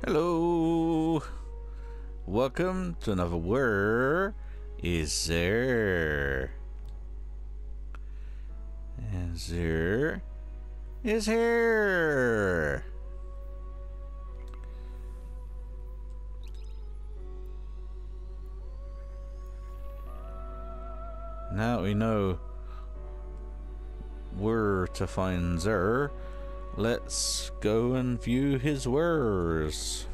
Hello! Welcome to another Where Is There? And there is here! Now we know where to find Zer. Let's go and view his wares.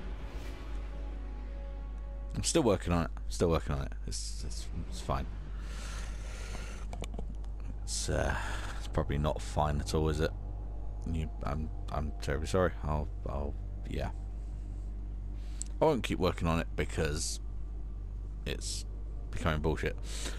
I'm still working on it. It's fine. It's probably not fine at all, is it? I'm terribly sorry. Yeah. I won't keep working on it because it's becoming bullshit.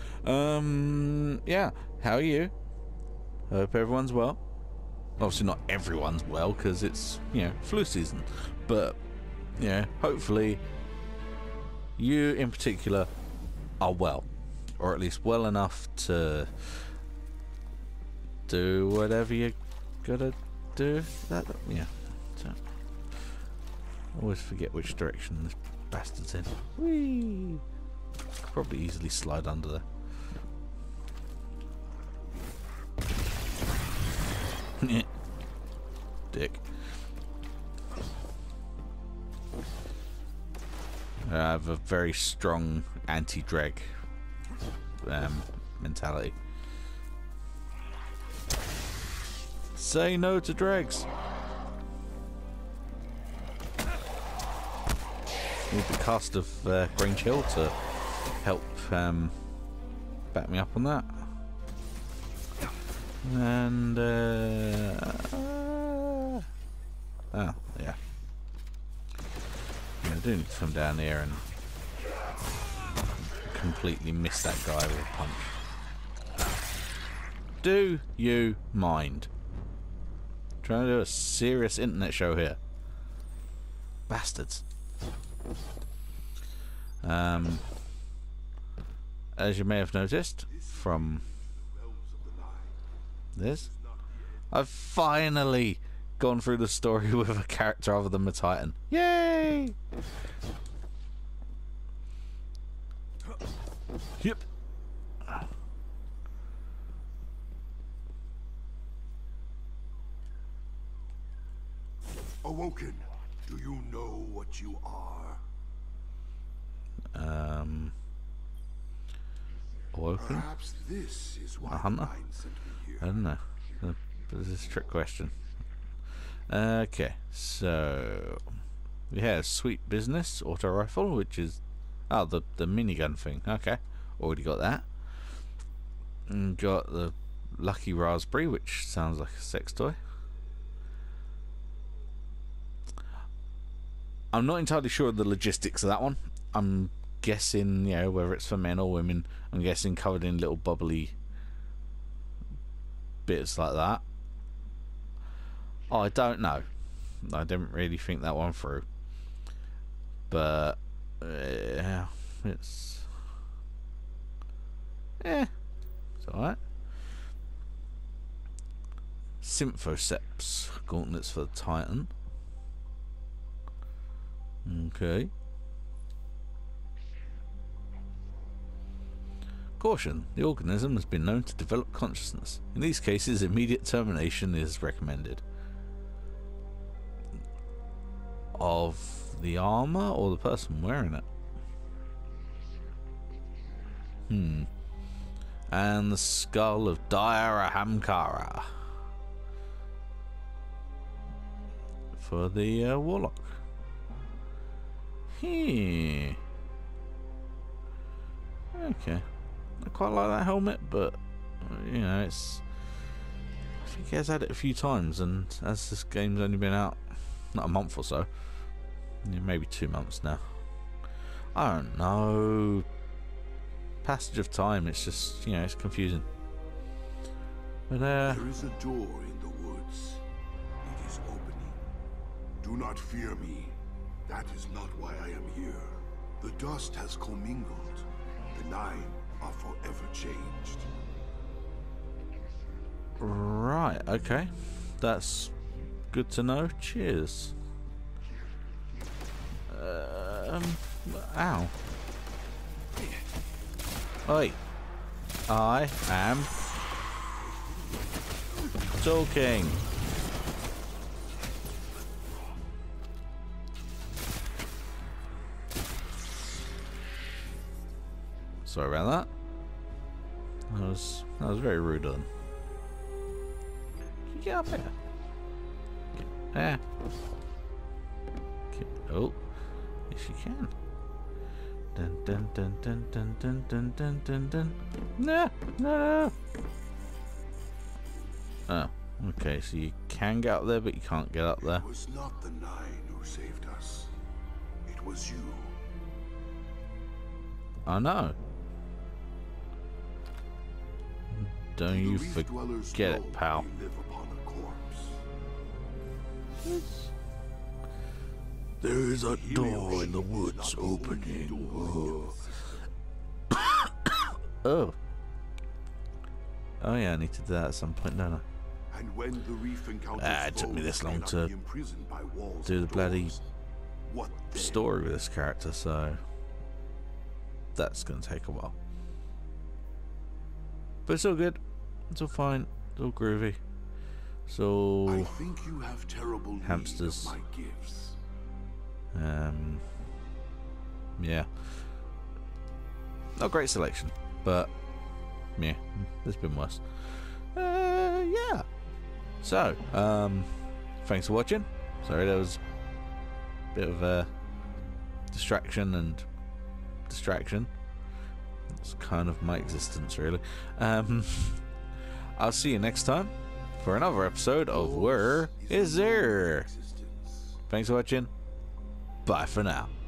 Yeah. How are you? Hope everyone's well. Obviously not everyone's well because it's, flu season, but hopefully you in particular are well, or at least well enough to do whatever you gotta do. So, I always forget which direction this bastard's in. Whee! Could probably easily slide under there. Dick. I have a very strong anti-dreg mentality. Say no to dregs. Need the cast of Grange Hill to help back me up on that. And oh yeah, I do need to come down here and completely miss that guy with a punch. Do you mind? Trying to do a serious internet show here, bastards. As you may have noticed from this, I've finally gone through the story with a character other than the Titan. Yay! Yep. Awoken, do you know what you are? Awoken? Perhaps this is why A hunter? the mind sent me here. I don't know. This is a trick question. Okay, so we have Sweet Business auto rifle, which is the minigun thing. Okay, already got that. And got the Lucky Raspberry, which sounds like a sex toy. I'm not entirely sure of the logistics of that one. I'm guessing, whether it's for men or women. I'm guessing covered in little bubbly bits like that. I don't know. I didn't really think that one through. But it's alright. Symphoceps gauntlets for the Titan. Okay. Caution, the organism has been known to develop consciousness. In these cases, immediate termination is recommended. Of the armor or the person wearing it? And the skull of Dire Ahamkara for the warlock. Okay. I quite like that helmet, but it's. I think he has had it a few times, and as this game's only been out not a month or so, maybe 2 months now. I don't know. Passage of time. It's just it's confusing. But there is a door in the woods. It is opening. Do not fear me. That is not why I am here. The dust has commingled. The nine are forever changed. Right, okay. That's good to know. Cheers. Ow. Oi. I am talking. Sorry about that. That was very rude of them. Can you get up here? Yeah. Oh, yes you can. Dun dun dun dun dun dun dun dun dun dun. No, no, no. Oh, okay. So you can get up there, but you can't get up there. It was not the Nine who saved us. It was you. I know. Don't you forget it, pal. Live upon a corpse. There's a door in the woods opening. Oh. Oh yeah, I need to do that at some point, don't I? And when the reef encounters It took me this long foes to cannot be imprisoned by walls do the and bloody doors, what then? story with this character, so that's gonna take a while. But it's all good. It's all fine. It's all groovy. So I think you have terrible hamsters. need of my gifts. Yeah. Not a great selection, but yeah, there's been worse. Yeah. So, thanks for watching. Sorry, there was a bit of a distraction and distraction. It's kind of my existence, really. I'll see you next time for another episode of Where Is There? Thanks for watching. Bye for now.